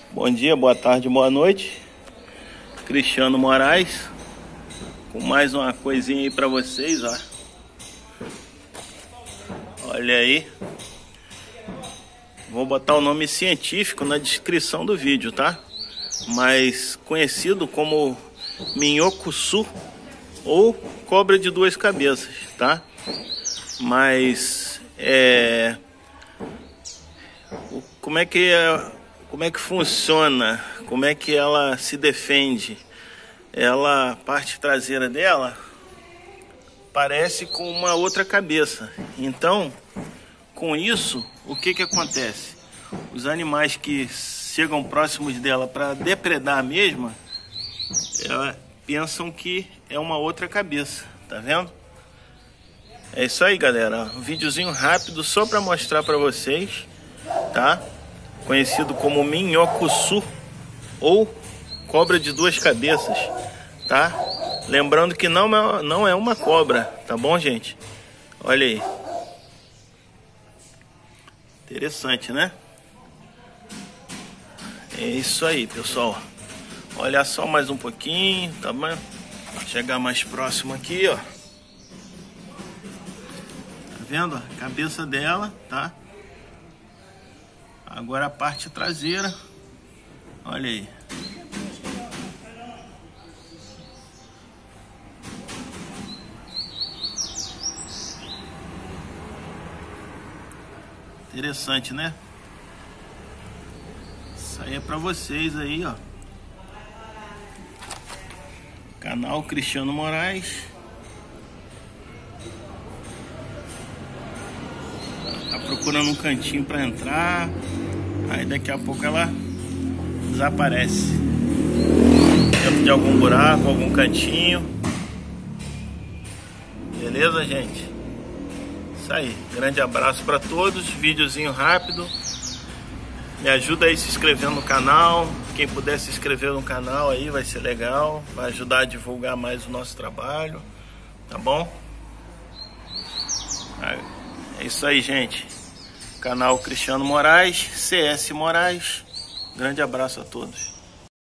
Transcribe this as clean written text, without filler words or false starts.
Bom dia, boa tarde, boa noite. Cristiano Moraes com mais uma coisinha aí pra vocês, ó. Olha aí. Vou botar o nome científico na descrição do vídeo, tá? Mas conhecido como minhocuçu ou cobra de duas cabeças, tá? Mas como é que funciona? Como é que ela se defende? A parte traseira dela parece com uma outra cabeça. Então, com isso, o que acontece? Os animais que chegam próximos dela para depredar a mesma, pensam que é uma outra cabeça, tá vendo? É isso aí, galera. Um videozinho rápido só para mostrar para vocês, tá? Conhecido como minhocuçu ou cobra de duas cabeças, tá? Lembrando que não é uma cobra, tá bom, gente? Olha aí. Interessante, né? É isso aí, pessoal. Olha só mais um pouquinho, tá bom? Vou chegar mais próximo aqui, ó. Tá vendo? A cabeça dela, tá? Agora a parte traseira. Olha aí. Interessante, né? Isso aí é pra vocês aí, ó. Canal Cristiano Moraes. Tá procurando um cantinho pra entrar. Aí daqui a pouco ela desaparece dentro de algum buraco, algum cantinho. Beleza, gente? Isso aí. Grande abraço pra todos. Videozinho rápido. Me ajuda aí se inscrevendo no canal. Quem puder se inscrever no canal aí vai ser legal. Vai ajudar a divulgar mais o nosso trabalho. Tá bom? É isso aí, gente. Canal Cristiano Moraes, CS Moraes. Grande abraço a todos.